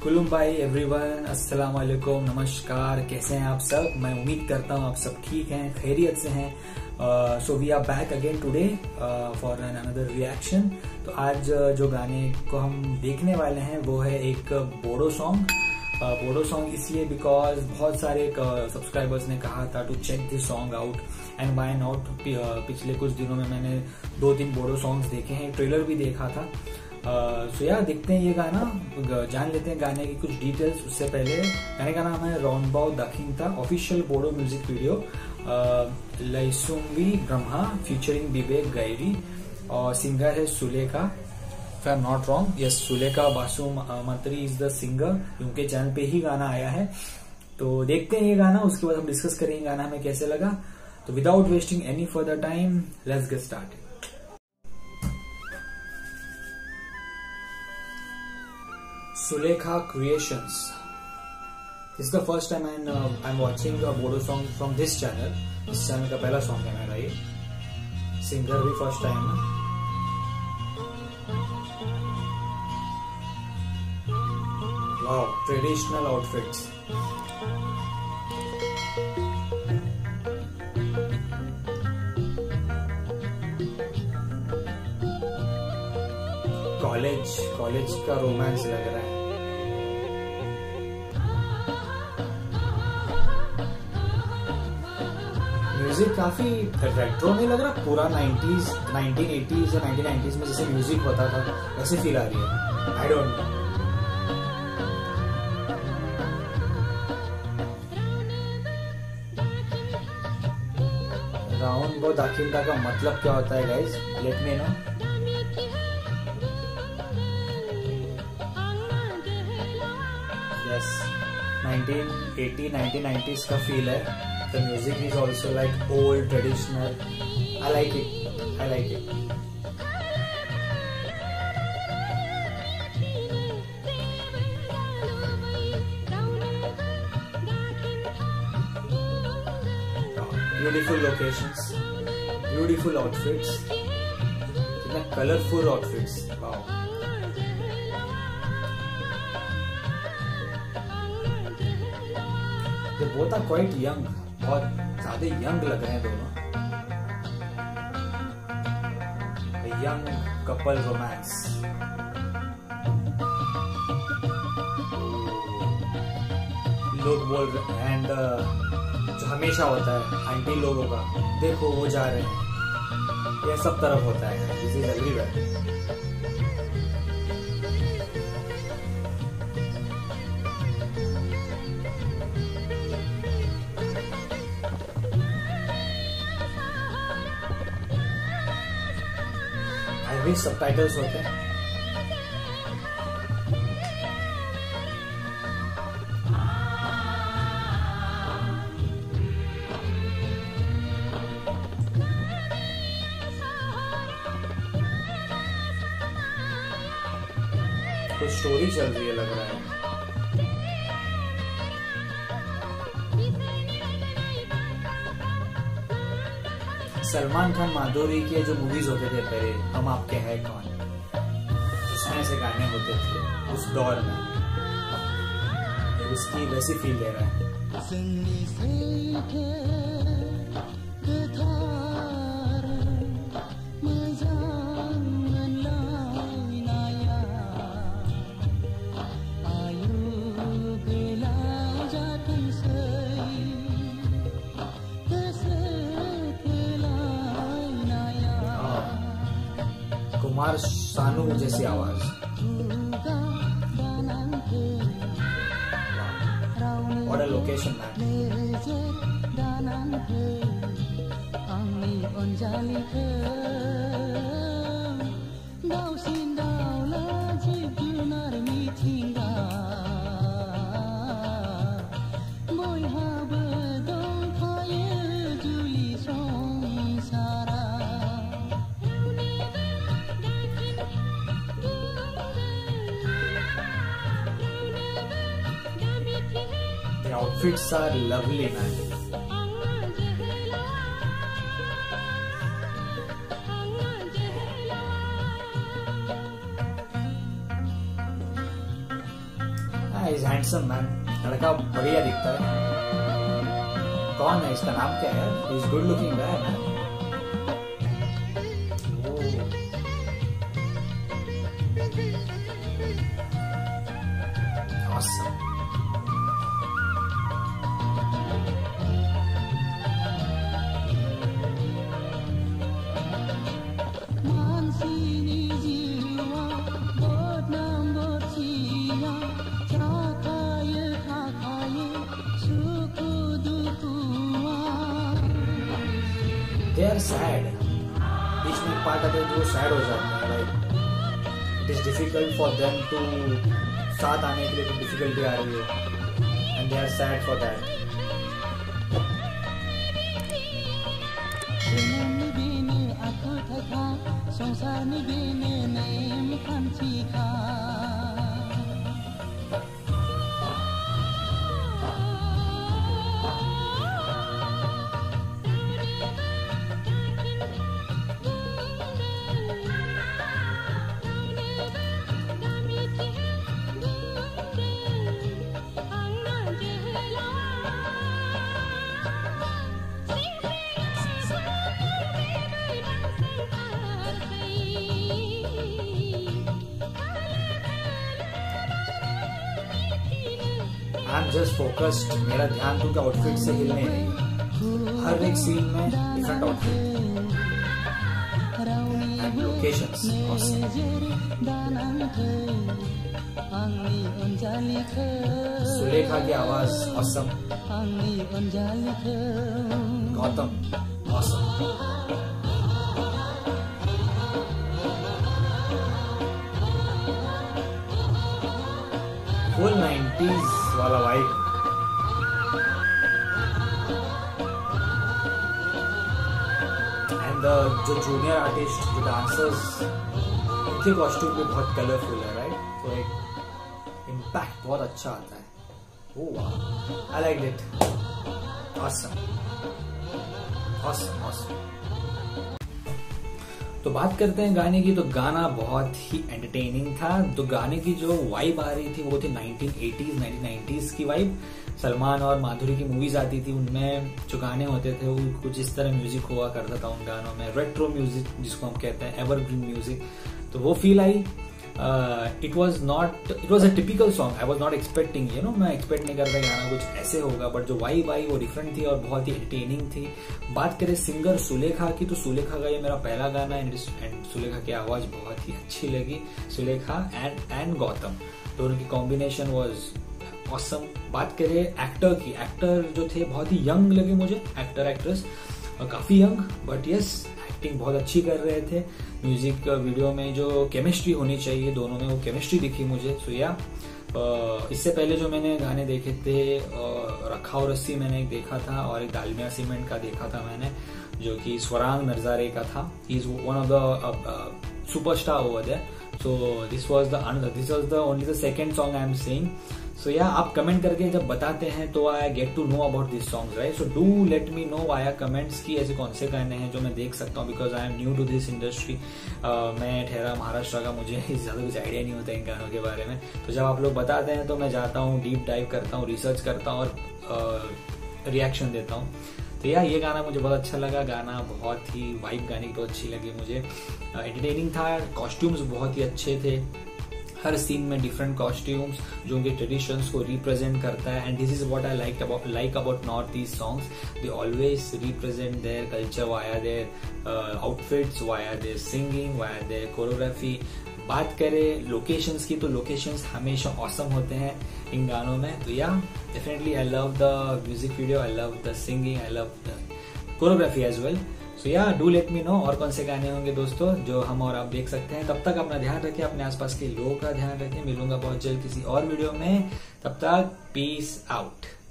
कुलुम भाई एवरीवन, अस्सलाम वालेकुम, नमस्कार। कैसे हैं आप सब? मैं उम्मीद करता हूँ आप सब ठीक हैं, खैरियत से हैं। So we are back again today for an another reaction. तो आज जो गाने को हम देखने वाले हैं वो है एक बोडो सॉन्ग। बोडो सॉन्ग इसलिए बिकॉज बहुत सारे सब्सक्राइबर्स ने कहा था to check this song out and why not. पिछले कुछ दिनों में मैंने 2-3 बोडो सॉन्ग्स देखे हैं, ट्रेलर भी देखा था। सो यार देखते हैं ये गाना, जान लेते हैं गाने की कुछ डिटेल्स। उससे पहले गाने का नाम है Ronbaw Dakhinta, official Bodo music video, Laisungi Brahma featuring Vivek Goyary, और सिंगर है Sulekha. If I'm not wrong, yes, Sulekha Basumatary is the singer. उनके चैनल पे ही गाना आया है। तो देखते हैं ये गाना, उसके बाद हम डिस्कस करेंगे गाना हमें कैसे लगा। तो without wasting any further time, let's get started. Sulekha Creations. This is the first time I'm watching a Bodo song from this channel. इस चैनल का पहला सॉन्ग है मेरा ये। सिंगर भी फर्स्ट टाइम है। Wow, traditional outfits. कॉलेज का romance लग रहा है। म्यूजिक काफी रेट्रो नहीं लग रहा, पूरा 1980s या 1990s में जैसे म्यूजिक होता था वैसे फील आ रही है। I don't know. Ronbaw Dakhinta का मतलब क्या होता है guys? Let me know. Yes, 1980-1990s का फील है। The music is also like old, traditional. I like it. Beautiful locations, beautiful outfits, colorful outfits. Wow. They both are quite young, बहुत ज्यादा young लग रहे हैं दोनों। Young couple romance. लोग बोल रहे हैं, एंड जो हमेशा होता है आंटी लोगों का, देखो वो जा रहे हैं, ये सब तरफ होता है। This is everywhere. भी सबटाइटल्स होते हैं। कुछ स्टोरी चल रही है लग रहा है। सलमान खान माधुरी के जो मूवीज होते थे पहले, हम आपके हैं कौन, उसमें ऐसे गाने होते थे उस दौर में, उसकी वैसी फील दे रहा है। कुमार सानू जैसी आवाज। What a location, man. The outfits are lovely, man. Is handsome man, लड़का बढ़िया दिखता है। कौन है, इसका नाम क्या है? Is good looking guy man. Awesome. They are sad. बीच में एक पार्ट आते हैं जो सैड हो जाते हैं, like it is difficult for them to, साथ आने के लिए तो डिफिकल्टी आ रही है, and they are sad for that. I'm just focused, मेरा ध्यान तो आउटफिट से हिलने नहीं, हर एक सीन में different outfit and locations. Sulekha की आवाज awesome, Gautam awesome. Full 90s वाला वाइब। एंड जो जूनियर आर्टिस्ट, जो डांसर्स, उनके कॉस्ट्यूम भी बहुत कलरफुल है, राइट? तो एक इम्पैक्ट बहुत अच्छा आता है। ओह वाह, I like it. Awesome awesome awesome. तो बात करते हैं गाने की। तो गाना बहुत ही एंटरटेनिंग था। तो गाने की जो वाइब आ रही थी वो थी 1980s 1990s की वाइब। सलमान और माधुरी की मूवीज आती थी, उनमें जो गाने होते थे वो कुछ इस तरह म्यूजिक हुआ करता था उन गानों में, रेट्रो म्यूजिक जिसको हम कहते हैं, एवरग्रीन म्यूजिक। तो वो फील आई। It was a typical song. I was not expecting, मैं एक्सपेक्ट नहीं करता गाना कुछ ऐसे होगा, बट जो वाइब आई वो डिफरेंट थी और बहुत ही एंटरटेनिंग थी। बात करें सिंगर सुलेखा की, तो सुलेखा का ये मेरा पहला गाना एंड सुलेखा की आवाज बहुत ही अच्छी लगी। सुलेखा एंड गौतम दोनों की कॉम्बिनेशन वॉज ऑसम। बात करें एक्टर की, एक्टर जो थे बहुत ही यंग लगे मुझे, एक्टर एक्ट्रेस काफी यंग, बट यस एक्टिंग बहुत अच्छी कर रहे थे। म्यूजिक वीडियो में जो केमिस्ट्री होनी चाहिए दोनों में, वो केमिस्ट्री दिखी मुझे। सो या इससे पहले जो मैंने गाने देखे थे, रखा और रस्सी मैंने एक देखा था और एक दालमिया सीमेंट का देखा था मैंने, जो कि स्वरांग नरजारे का था। He is one of the superstar over there. So this was the only the second song I am saying. So yeah आप कमेंट करके जब बताते हैं तो I get to know about this songs, right? So do let me know via comments की ऐसे कौन से गाने हैं जो मैं देख सकता हूँ, because I am new to this industry. मैं ठहरा महाराष्ट्र का, मुझे ज्यादा कुछ आइडिया नहीं होता इन गानों के बारे में। तो जब आप लोग बताते हैं तो मैं जाता हूँ, डीप डाइव करता हूँ, रिसर्च करता हूँ और रिएक्शन देता हूँ। तो यार ये गाना मुझे बहुत अच्छा लगा। गाना बहुत ही वाइब, गाने की बहुत अच्छी लगी मुझे, एंटरटेनिंग था। कॉस्ट्यूम्स बहुत ही अच्छे थे, हर सीन में डिफरेंट कॉस्ट्यूम्स जो उनके ट्रेडिशंस को रिप्रेजेंट करता है। And this is what I like about north east songs. They always represent their culture via their outfits, via their singing, via their choreography. बात करें लोकेशंस की, तो लोकेशंस हमेशा ऑसम होते हैं इन गानों में। तो yeah definitely I love the music video, I love the singing, I love the choreography as well. So yeah do let me no और कौन से गाने होंगे दोस्तों जो हम और आप देख सकते हैं। तब तक अपना ध्यान रखें, अपने आसपास के लोगों का ध्यान रखें। मिलूंगा बहुत जल्द किसी और वीडियो में, तब तक पीस आउट।